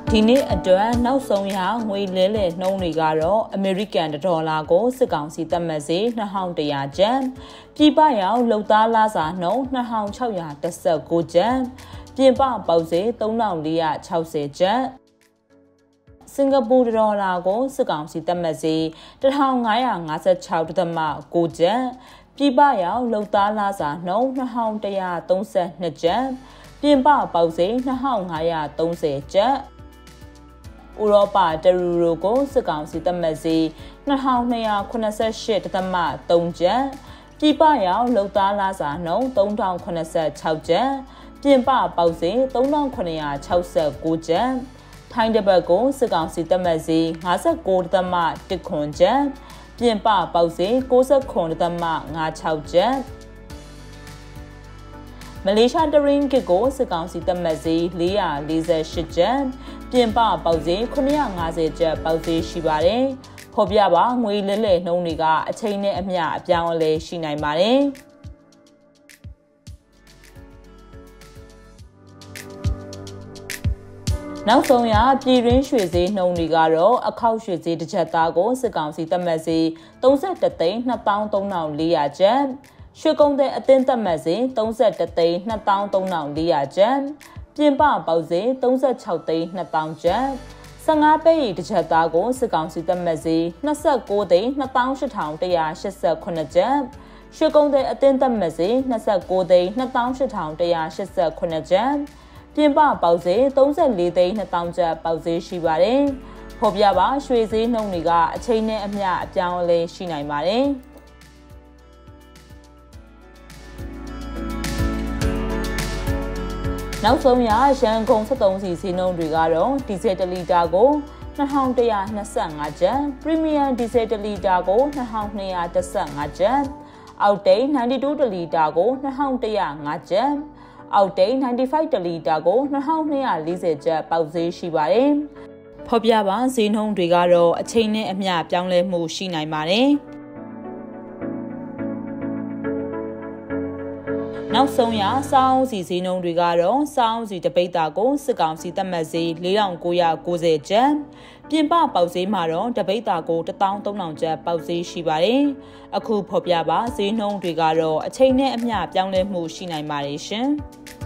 ဒီနေ့အတွက်နောက်ဆုံးရငွေလဲလှယ်နှုန်းတွေကတော့အမေရိကန်ဒေါ်လာကိုစစ်ကောင်စီသတ်မှတ်ဈေး2100ကျပ်ပြည်ပရောက်လုပ်သားလစာနှုန်း2619ကျပ်ပြင်ပပေါက်ဈေး3460ကျပ်စင်ကာပူဒေါ်လာကိုစစ်ကောင်စီသတ်မှတ်ဈေး1556.9ကျပ်ပြည်ပရောက်လုပ်သားလစာနှုန်း2132ကျပ်ပြင်ပပေါက်ဈေး2530ကျပ်ဥရောပတရူရိုကိုစစ်ကောင်စီသတ်မှတ်ဈေး2288.3ကျပ်ပြည်ပရောက်လုပ်သားလစာနှုန်း3086ကျပ်ပြင်ပပေါက်ဈေး3969ကျပ်ထိုင်းတပတ်ကိုစစ်ကောင်စီသတ်မှတ်ဈေး59.1ခွန်ကျပ်ပြင်ပပေါက်ဈေး69.56ကျပ်မလေးရှားတရင်းကစ်ကိုစစ်ကောင်စီသတ်မှတ်ဈေး448ကျပ်ပြင်ပပေါက်ဈေး950ကျပ်ပေါက်ဈေးရှိပါတယ်။ဖော်ပြပါငွေလဲလှယ်နှုန်းတွေကအချိန်နဲ့အမျှအပြောင်းအလဲရှိနိုင်ပါတယ်။နောက်ဆုံးရပြည်တွင်းရွှေဈေးနှုန်းတွေကတော့အခောက်ရွှေဈေးတစ်ချက်သားကိုစစ်ကောင်စီသတ်မှတ်ဈေး33,2400ကျပ်ရွှေကုန်တဲ့အသင်းသတ်မှတ်ဈေး33,2400ကျပ်ပြင်ပပေါက်ဈေး36,2000ကျပ်15ပဲ့ရီတစ်ချက်သားကိုစစ်ကောင်စီသတ်မှတ်ဈေး29,28,189ကျပ်ရွှေကုန်တဲ့အသင်းသတ်မှတ်ဈေး29,28,189ကျပ်ပြင်ပပေါက်ဈေး34,200ကျပ်ပေါက်ဈေးရှိပါတယ်။ဖော်ပြပါရွှေဈေးနှုန်းတွေကအချိန်နဲ့အမျှအပြောင်းအလဲရှိနိုင်ပါတယ်။နောက်ဆုံးရရန်ကုန်73စီဈေးနှုန်းတွေကတော့ဒီဇယ်1လီတာကို2125ကျပ်ပရီမီယံဒီဇယ်1လီတာကို2215ကျပ်အောက်တိန်92လီတာကို2105ကျပ်အောက်တိန်95လီတာကို2240ကျပ်ပေါက်ဈေးရှိပါတယ်။ဖော်ပြပါဈေးနှုန်းတွေကတော့အချိန်နဲ့အမျှပြောင်းလဲမှုရှိနိုင်ပါတယ်။နောက်ဆုံးရစောင်းစီဈေးနှုန်းတွေကတော့စောင်းစီတပိတ်တာကိုစစ်ကောင်စီသတ်မှတ်ဈေး4990ကျပ်ပြင်ပပေါက်ဈေးမှာတော့တပိတ်တာကို13,000ကျပ်ပေါက်ဈေးရှိပါတယ်။အခုဖော်ပြပါဈေးနှုန်းတွေကတော့အချိန်နဲ့အမျှပြောင်းလဲမှုရှိနိုင်ပါတယ်ရှင်။